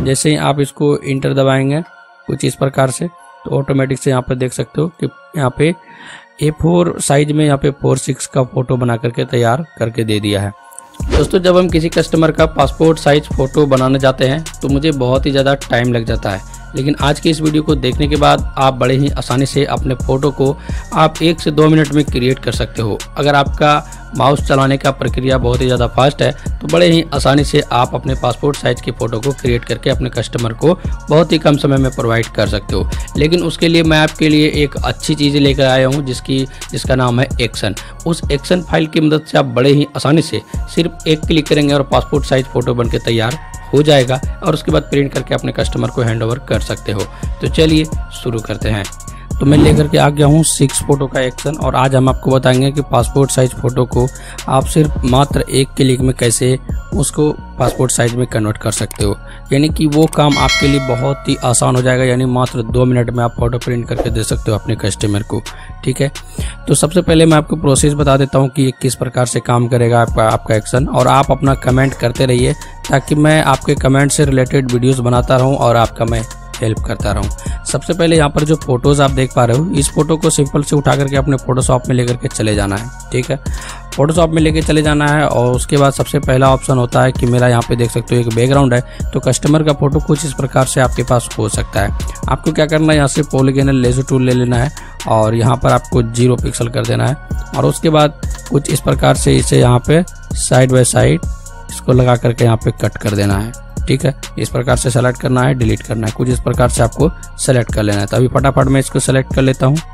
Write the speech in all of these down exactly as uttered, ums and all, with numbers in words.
जैसे ही आप इसको इंटर दबाएंगे कुछ इस प्रकार से, तो ऑटोमेटिक से यहाँ पर देख सकते हो कि यहाँ पे ए फोर साइज में यहाँ पे फोर सिक्स का फोटो बना करके तैयार करके दे दिया है। दोस्तों, जब हम किसी कस्टमर का पासपोर्ट साइज फोटो बनाने जाते हैं तो मुझे बहुत ही ज़्यादा टाइम लग जाता है, लेकिन आज की इस वीडियो को देखने के बाद आप बड़े ही आसानी से अपने फ़ोटो को आप एक से दो मिनट में क्रिएट कर सकते हो। अगर आपका माउस चलाने का प्रक्रिया बहुत ही ज़्यादा फास्ट है तो बड़े ही आसानी से आप अपने पासपोर्ट साइज़ की फ़ोटो को क्रिएट करके अपने कस्टमर को बहुत ही कम समय में प्रोवाइड कर सकते हो। लेकिन उसके लिए मैं आपके लिए एक अच्छी चीज़ लेकर आया हूँ जिसकी जिसका नाम है एक्शन। उस एक्शन फाइल की मदद से आप बड़े ही आसानी से सिर्फ एक क्लिक करेंगे और पासपोर्ट साइज़ फ़ोटो बनके तैयार हो जाएगा और उसके बाद प्रिंट करके अपने कस्टमर को हैंड ओवर कर सकते हो। तो चलिए शुरू करते हैं। तो मैं लेकर के आ गया हूँ सिक्स फोटो का एक्शन, और आज हम आपको बताएंगे कि पासपोर्ट साइज फ़ोटो को आप सिर्फ मात्र एक क्लिक में कैसे उसको पासपोर्ट साइज में कन्वर्ट कर सकते हो। यानी कि वो काम आपके लिए बहुत ही आसान हो जाएगा, यानी मात्र दो मिनट में आप फोटो प्रिंट करके दे सकते हो अपने कस्टमर को। ठीक है, तो सबसे पहले मैं आपको प्रोसेस बता देता हूँ कि किस प्रकार से काम करेगा आपका आपका एक्शन, और आप अपना कमेंट करते रहिए ताकि मैं आपके कमेंट से रिलेटेड वीडियोज़ बनाता रहूँ और आपका मैं हेल्प करता रहूँ। सबसे पहले यहाँ पर जो फोटोज़ आप देख पा रहे हो, इस फोटो को सिंपल से उठा करके अपने फोटोशॉप में लेकर के चले जाना है। ठीक है, फोटोशॉप में लेके चले जाना है और उसके बाद सबसे पहला ऑप्शन होता है कि मेरा यहाँ पे देख सकते हो एक बैकग्राउंड है, तो कस्टमर का फोटो कुछ इस प्रकार से आपके पास हो सकता है। आपको क्या करना है, यहाँ से पॉलीगोनल लेजर टूल ले लेना है और यहाँ पर आपको जीरो पिक्सल कर देना है, और उसके बाद कुछ इस प्रकार से इसे यहाँ पे साइड बाय साइड इसको लगा करके यहाँ पे कट कर देना है। ठीक है, इस प्रकार से सेलेक्ट करना है, डिलीट करना है, कुछ इस प्रकार से आपको सेलेक्ट कर लेना है। तो अभी फटाफट मैं इसको सेलेक्ट कर लेता हूँ।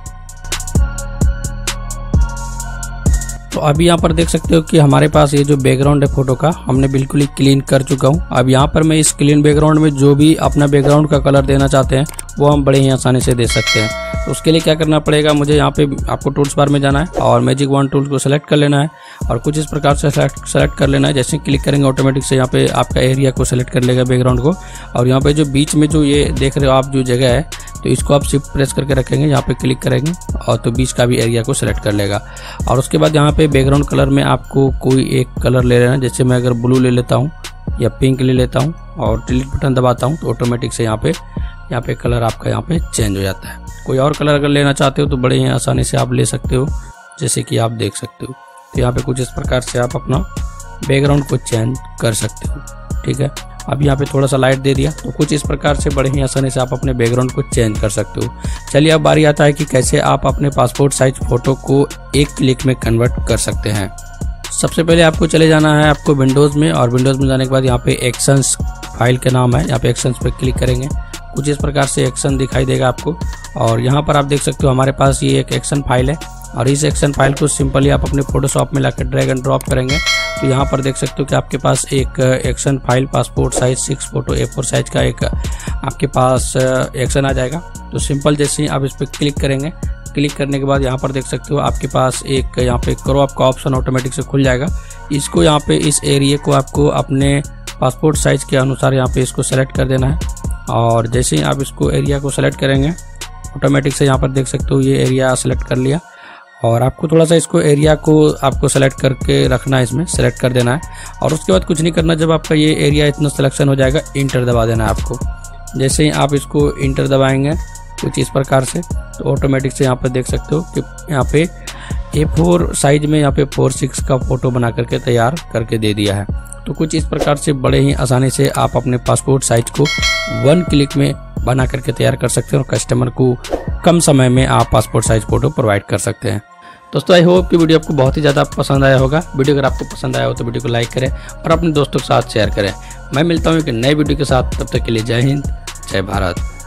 तो अभी यहाँ पर देख सकते हो कि हमारे पास ये जो बैकग्राउंड है फोटो का, हमने बिल्कुल ही क्लीन कर चुका हूँ। अब यहाँ पर मैं इस क्लीन बैकग्राउंड में जो भी अपना बैकग्राउंड का कलर देना चाहते हैं वो हम बड़े ही आसानी से दे सकते हैं। तो उसके लिए क्या करना पड़ेगा, मुझे यहाँ पे आपको टूल्स बार में जाना है और मैजिक वन टूल को सेलेक्ट कर लेना है और कुछ इस प्रकार से सेलेक्ट सेलेक्ट कर लेना है। जैसे क्लिक करेंगे ऑटोमेटिक से यहाँ पे आपका एरिया को सेलेक्ट कर लेगा बैकग्राउंड को, और यहाँ पे जो बीच में जो ये देख रहे हो आप जो जगह है, तो इसको आप शिफ्ट प्रेस करके रखेंगे, यहाँ पे क्लिक करेंगे और तो बीच का भी एरिया को सेलेक्ट कर लेगा। और उसके बाद यहाँ पे बैकग्राउंड कलर में आपको कोई एक कलर ले लेना है। जैसे मैं अगर ब्लू ले लेता हूँ या पिंक ले लेता हूँ और डिलीट बटन दबाता हूँ तो ऑटोमेटिक से यहाँ पे यहाँ पे कलर आपका यहाँ पे चेंज हो जाता है। कोई और कलर अगर लेना चाहते हो तो बड़े ही आसानी से आप ले सकते हो, जैसे कि आप देख सकते हो। तो यहाँ पे कुछ इस प्रकार से आप अपना बैकग्राउंड को चेंज कर सकते हो। ठीक है, अब यहाँ पे थोड़ा सा लाइट दे दिया, तो कुछ इस प्रकार से बड़े ही आसानी से आप अपने बैकग्राउंड को चेंज कर सकते हो। चलिए अब बारी आता है कि कैसे आप अपने पासपोर्ट साइज फोटो को एक क्लिक में कन्वर्ट कर सकते हैं। सबसे पहले आपको चले जाना है आपको विंडोज़ में, और विंडोज़ में जाने के बाद यहाँ पे एक्शंस फाइल का नाम है, यहाँ पे एक्शंस पे क्लिक करेंगे। कुछ इस प्रकार से एक्शन दिखाई देगा आपको, और यहाँ पर आप देख सकते हो हमारे पास ये एक एक्शन फाइल है, और इस एक्शन फाइल को सिंपली आप अपने फोटोशॉप में लाकर ड्रैग एंड ड्रॉप करेंगे। तो यहाँ पर देख सकते हो कि आपके पास एक action file passport size six photo A four size का एक आपके पास एक्शन आ जाएगा। तो सिंपल जैसे ही आप इस पर क्लिक करेंगे, क्लिक करने के बाद यहाँ पर देख सकते हो आपके पास एक यहाँ पे क्रॉप का ऑप्शन ऑटोमेटिक से खुल जाएगा। इसको यहाँ पे इस एरिया को आपको अपने पासपोर्ट साइज के अनुसार यहाँ पे इसको सेलेक्ट कर देना है, और जैसे ही आप इसको एरिया को सेलेक्ट करेंगे ऑटोमेटिक से यहाँ पर देख सकते हो ये एरिया सेलेक्ट कर लिया, और आपको थोड़ा सा इसको एरिया को आपको सेलेक्ट करके रखना है, इसमें सेलेक्ट कर देना है। और उसके बाद कुछ नहीं करना, जब आपका ये एरिया इतना सिलेक्शन हो जाएगा इंटर दबा देना है आपको। जैसे ही आप इसको इंटर दबाएंगे कुछ इस प्रकार से, तो ऑटोमेटिक से यहाँ पर देख सकते हो कि यहाँ पे ए फोर साइज में यहाँ पे फोर सिक्स का फोटो बना करके तैयार करके दे दिया है। तो कुछ इस प्रकार से बड़े ही आसानी से आप अपने पासपोर्ट साइज को वन क्लिक में बना करके तैयार कर सकते हैं और कस्टमर को कम समय में आप पासपोर्ट साइज फोटो प्रोवाइड कर सकते हैं। दोस्तों, आई होप कि वीडियो आपको बहुत ही ज़्यादा पसंद आया होगा। वीडियो अगर आपको पसंद आया हो तो वीडियो को लाइक करें और अपने दोस्तों के साथ शेयर करें। मैं मिलता हूँ एक नए वीडियो के साथ, तब तक के लिए जय हिंद, जय भारत।